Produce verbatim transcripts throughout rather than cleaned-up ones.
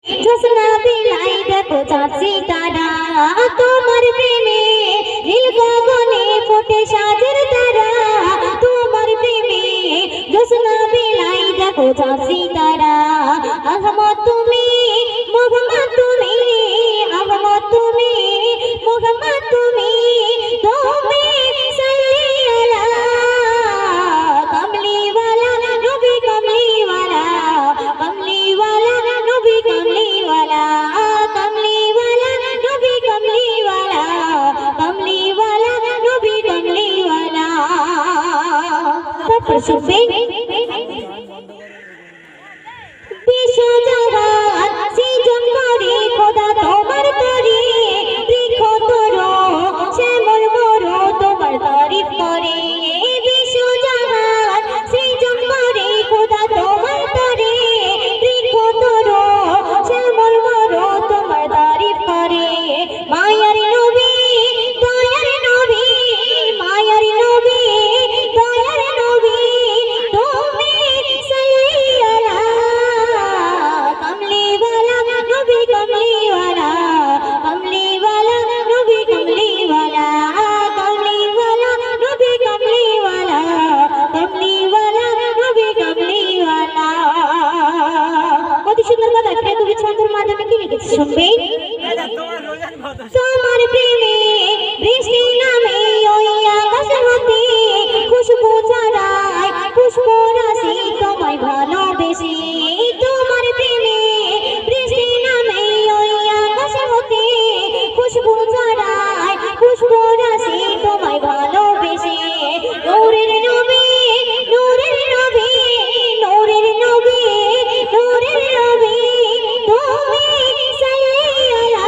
জোছনা বিলাই দেখো চাঁদসি তারা তোমার প্রেমে নীল গগনে ফোটে সাজের তারা তোমার প্রেমে জোছনা বিলাই দেখো চাঁদসি তারা আহমদ তুমি মোহাম্মদ তুমি আহমদ তুমি মোহাম্মদ তুমি তুমি সাল্লি আলা কমলি ওয়ালা নবী কমলি ওয়ালা কমলি ওয়ালা নবী কমলি ওয়ালা কমলি ওয়ালা নবী কমলি ওয়ালা কমলি ওয়ালা নবী কমলি ওয়ালা তারপর শুনবে বিশ্ব জগৎ সৃজন করে খোদা তোমার তরে বৃক্ষ তর শ্যামল মর তোমার তারিফ করে বিশ্ব জগৎ সৃজন করে খোদা তোমার তরে বৃক্ষ তর শ্যামল মর তোমার তারিফ করে মায়ার নবী দয়ার নবী মায়ার নবী দয়ার নবী তুমি সাল্লি আলা কমলি ওয়ালা নবী কমলি ওয়ালা কমলি ওয়ালা নবী কমলি ওয়ালা কমলি ওয়ালা নবী কমলি ওয়ালা কমলি ওয়ালা নবী কমলি ওয়ালা অতি সুন্দর কথা প্রিয় কবি ছন্দের মাধ্যমে কি লিখেছে শুনবে তোমার প্রেমে বৃষ্টি নামে ওই আকাশ হতে খুশবু ছড়ায় পুষ্প রাশি তোমায় ভালোবেসে তোমার প্রেমে বৃষ্টি নামে ওই আকাশ হতে খুশবু ছড়ায় পুষ্প রাশি তোমায় ভালোবেসে নূরের নবী নূরের নবী নূরের নবী নূরের নবী তুমি সাল্লি আলা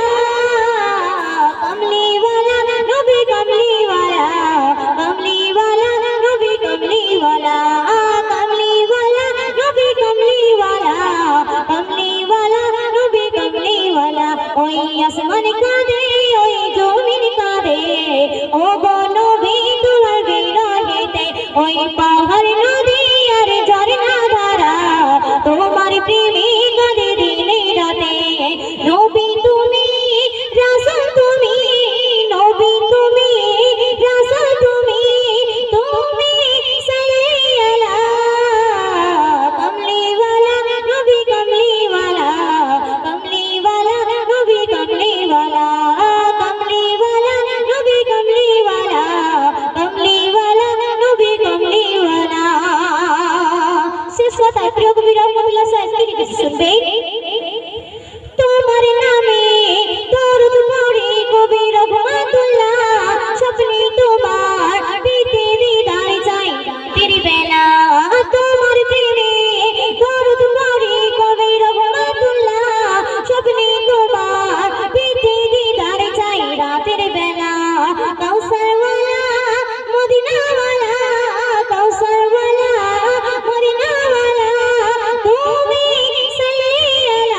কমলি ওয়ালা নবী কমলি ওয়ালা কমলি ওয়ালা নবী কমলি ওয়ালা কমলি ওয়ালা নবী কমলি ওয়ালা কমলি ওয়ালা নবী কমলি ওয়ালা ওই আসমান কাঁদে ওই জমিন কাঁদে ও গো নবী তোমার বিরহেতে ওই পাহাড় নদী আর ঝরনা ধারা তোমার প্রেমে কাঁদে দিনে রাতে নবী তুমি রাসূল তুমি নবী তুমি রাসূল তুমি তুমি সাল্লি আলা কমলি ওয়ালা নবী কমলি ওয়ালা কমলি ওয়ালা নবী কমলি ওয়ালা কমলি ওয়ালা নবী কমলি ওয়ালা কমলি ওয়ালা নবী কমলি ওয়ালা শেষ কথায় প্রিয় কবি রহমতুল্লাহ সাহেব কি লিখেছে শুনবে তোমার নামে দরুদ পড়ে কবি রহমতুল্লাহ স্বপ্নে তোমার পেতে দিদার চাই রাতের বেলা তোমার প্রেমে দরুদ পড়ে কবি রহমতুল্লাহ স্বপ্নে তোমার পেতে দিদার চাই রাতের বেলা কাউসারওয়ালা মদিনাওয়ালা কাউসারওয়ালা মদিনাওয়ালা তুমি সাল্লি আলা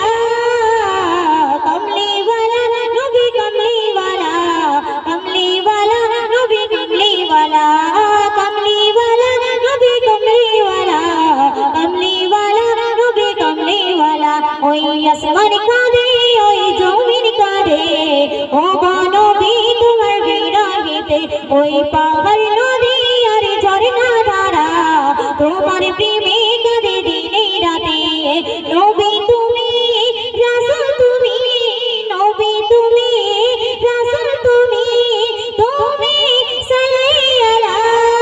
কমলি ওয়ালা নবী কমলি ওয়ালা কমলি ওয়ালা নবী কমলি ওয়ালা কমলি ওয়ালা নবী কমলি ওয়ালা কমলি ওয়ালা নবী কমলি ওয়ালা ওই আসমান কাঁদে ওই জমিন কাঁদে ও গো নবী তোমার বিরহেতে ওই পাহাড় নদী আর ঝরনা ধারা তোমার প্রেমে কাঁদে দিনে রাতে নবী তুমি রাসূল তুমি নবী তুমি রাসূল তুমি তুমি সাল্লি আলা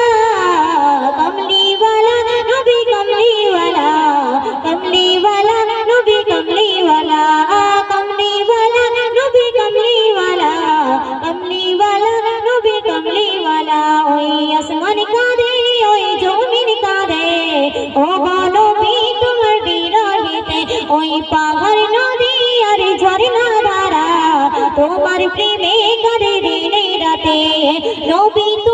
কমলি ওয়ালা নবী কমলি ওয়ালা কমলি ওয়ালা নবী কমলি ওয়ালা কমলি ওয়ালা নবী কমলি ওয়ালা কমলি ওয়ালা নবী কমলি ওয়ালা ওই আসমান কাঁদে ওই জমিন কাঁদে ও গো নবী তোমার বিরহেতে ওই পাহাড় নদী আর ঝরনা ধারা তোমার প্রেমে কাঁদে দিনে রাতে নবী।